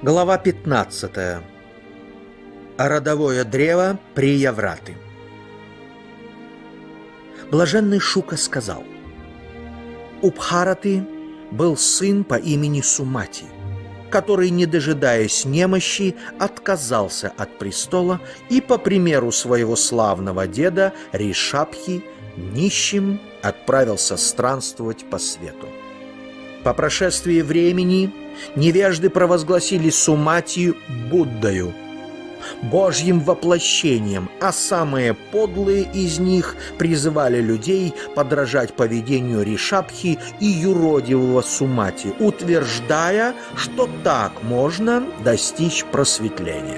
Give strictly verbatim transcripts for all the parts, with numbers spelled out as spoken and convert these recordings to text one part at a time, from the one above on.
Глава пятнадцатая. Родовое древо Приявраты. Блаженный Шука сказал: у Бхараты был сын по имени Сумати, который, не дожидаясь немощи, отказался от престола и, по примеру своего славного деда Ришабхи, нищим отправился странствовать по свету. По прошествии времени невежды провозгласили Сумати Буддою, Божьим воплощением, а самые подлые из них призывали людей подражать поведению Ришабхи и юродивого Сумати, утверждая, что так можно достичь просветления.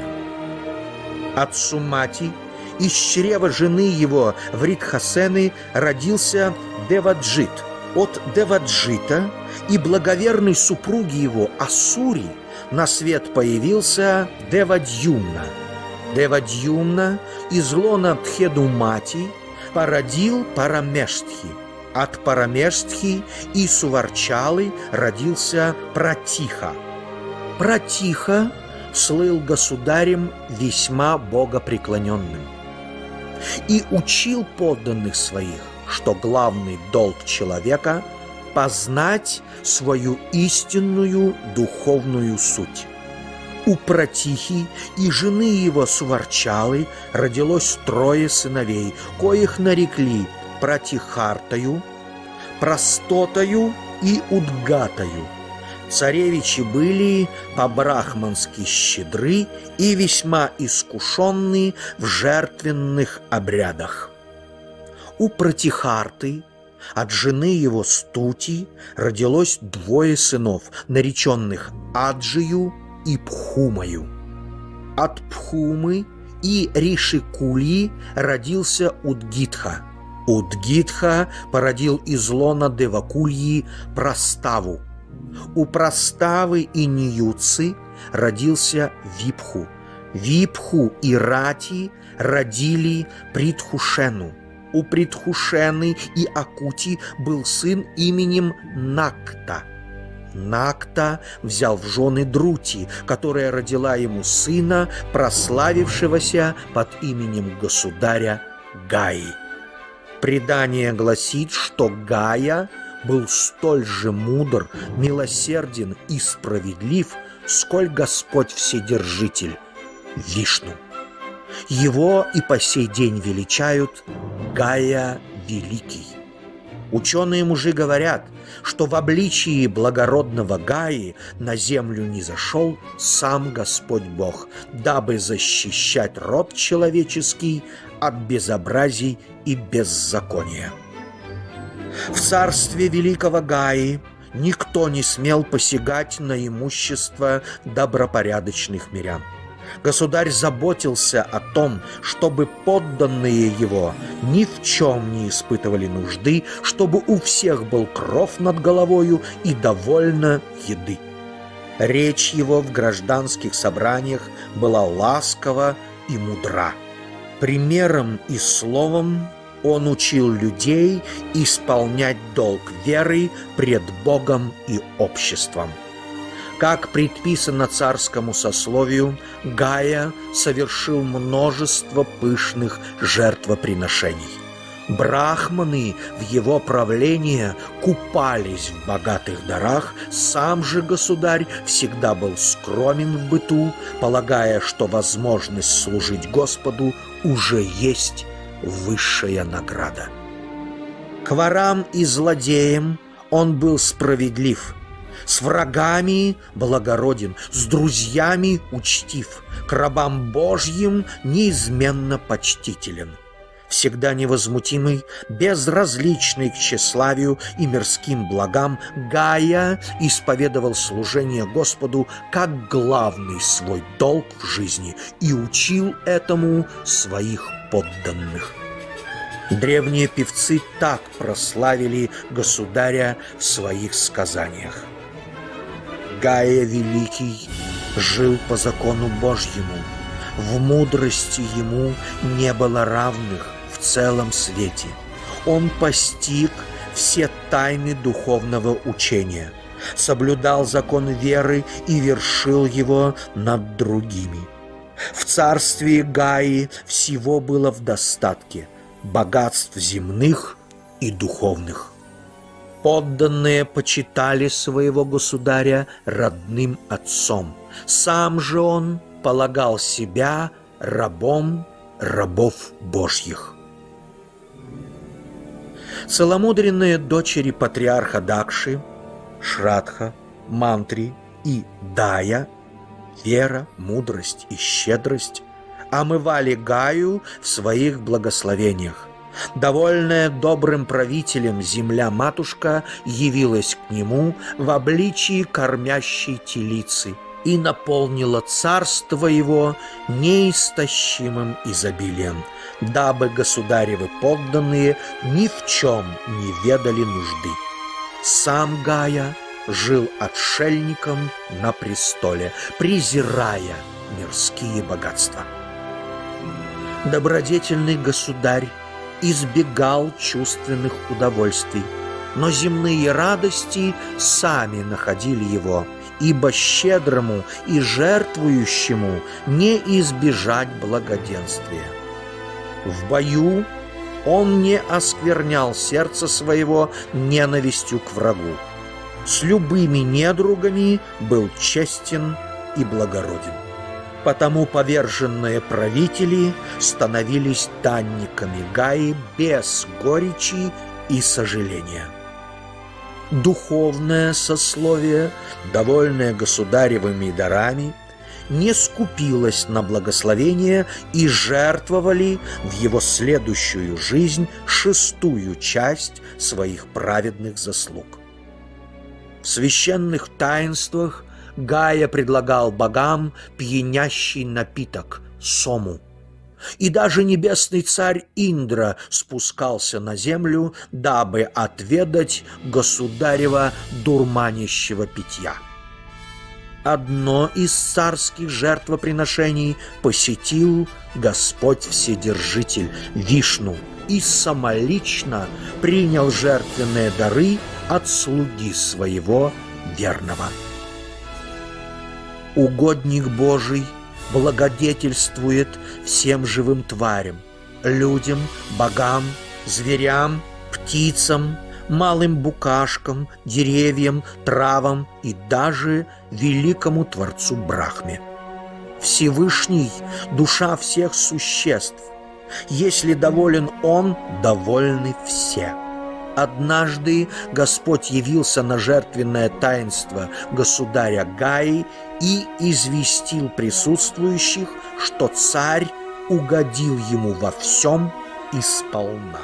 От Сумати из чрева жены его Вритхасены родился Деваджит. От Деваджита и благоверной супруги его Асури на свет появился Девадьюмна. Девадьюмна из лона Тхедумати породил Парамештхи. От Парамештхи и Суварчалы родился Пратиха. Пратиха слыл государем весьма богопреклоненным и учил подданных своих, что главный долг человека — познать свою истинную духовную суть. У Пратихи и жены его Суварчалы родилось трое сыновей, коих нарекли Пратихартою, Простотою и Удгатою. Царевичи были по-брахмански щедры и весьма искушенны в жертвенных обрядах. У Пратихарты от жены его Стути родилось двое сынов, нареченных Аджию и Пхумою. От Пхумы и Ришикульи родился Удгитха. Удгитха породил из лона Девакульи Проставу. У Проставы и Ниюцы родился Випху. Випху и Рати родили Притхушену. У Притхушены и Акути был сын именем Накта. Накта взял в жены Друти, которая родила ему сына, прославившегося под именем государя Гаи. Предание гласит, что Гая был столь же мудр, милосерден и справедлив, сколь Господь Вседержитель Вишну. Его и по сей день величают Гая Великий. Ученые-мужи говорят, что в обличии благородного Гаи на землю низошел сам Господь Бог, дабы защищать род человеческий от безобразий и беззакония. В царстве великого Гаи никто не смел посягать на имущество добропорядочных мирян. Государь заботился о том, чтобы подданные его ни в чем не испытывали нужды, чтобы у всех был кров над головою и довольно еды. Речь его в гражданских собраниях была ласкова и мудра. Примером и словом он учил людей исполнять долг веры пред Богом и обществом. Как предписано царскому сословию, Гая совершил множество пышных жертвоприношений. Брахманы в его правление купались в богатых дарах, сам же государь всегда был скромен в быту, полагая, что возможность служить Господу уже есть высшая награда. К ворам и злодеям он был справедлив, с врагами благороден, с друзьями учтив, к рабам Божьим неизменно почтителен. Всегда невозмутимый, безразличный к тщеславию и мирским благам, Гая исповедовал служение Господу как главный свой долг в жизни и учил этому своих подданных. Древние певцы так прославили государя в своих сказаниях. Гая Великий жил по закону Божьему, в мудрости ему не было равных в целом свете. Он постиг все тайны духовного учения, соблюдал закон веры и вершил его над другими. В царстве Гаи всего было в достатке, богатств земных и духовных. Подданные почитали своего государя родным отцом. Сам же он полагал себя рабом рабов Божьих. Целомудренные дочери патриарха Дакши, Шрадха, Мантри и Дая, вера, мудрость и щедрость, омывали Гаю в своих благословениях. Довольная добрым правителем земля-матушка явилась к нему в обличии кормящей телицы и наполнила царство его неистощимым изобилием, дабы государевы подданные ни в чем не ведали нужды. Сам Гая жил отшельником на престоле, презирая мирские богатства. Добродетельный государь избегал чувственных удовольствий, но земные радости сами находили его, ибо щедрому и жертвующему не избежать благоденствия. В бою он не осквернял сердце своего ненавистью к врагу. С любыми недругами был честен и благороден. Потому поверженные правители становились данниками Гаи без горечи и сожаления. Духовное сословие, довольное государевыми дарами, не скупилось на благословение и жертвовали в его следующую жизнь шестую часть своих праведных заслуг. В священных таинствах Гая предлагал богам пьянящий напиток – сому. И даже небесный царь Индра спускался на землю, дабы отведать государева дурманящего питья. Одно из царских жертвоприношений посетил Господь Вседержитель Вишну и самолично принял жертвенные дары от слуги своего верного. Угодник Божий благодетельствует всем живым тварям, людям, богам, зверям, птицам, малым букашкам, деревьям, травам и даже великому Творцу Брахме. Всевышний – душа всех существ. Если доволен Он, довольны все. Однажды Господь явился на жертвенное таинство государя Гаи и известил присутствующих, что царь угодил ему во всем и сполна.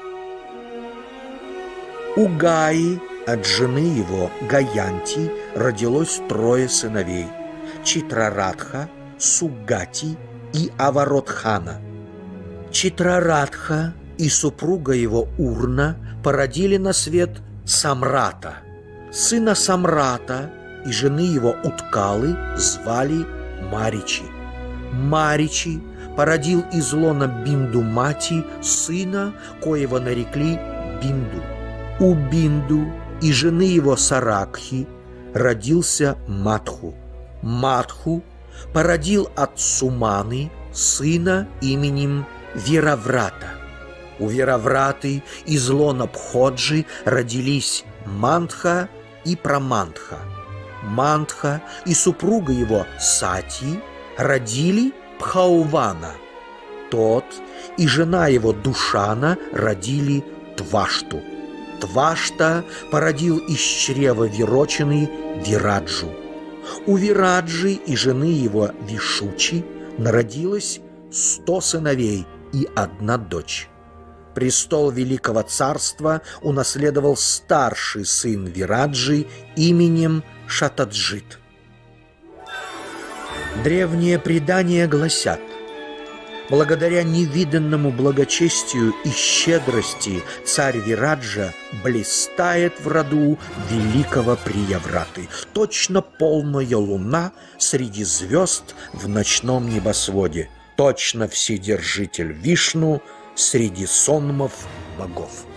У Гаи от жены его Гаянти родилось трое сыновей – Читрарадха, Сугати и Аваротхана. Читрарадха и супруга его Урна породили на свет Самрата. Сына Самрата и жены его Уткалы звали Маричи. Маричи породил из лона Биндумати сына, коего нарекли Бинду. У Бинду и жены его Саракхи родился Матху. Матху породил от Суманы сына именем Вираврата. У Виравраты из лона Пходжи родились Мантха и Прамантха. Мантха и супруга его Сати родили Пхаувана. Тот и жена его Душана родили Твашту. Твашта породил из чрева Вирочины Вираджу. У Вираджи и жены его Вишучи народилось сто сыновей и одна дочь. Престол Великого Царства унаследовал старший сын Вираджи именем Шатаджит. Древние предания гласят: благодаря невиданному благочестию и щедрости царь Вираджа блистает в роду великого Приявраты, точно полная луна среди звезд в ночном небосводе, точно Вседержитель Вишну среди сонмов богов.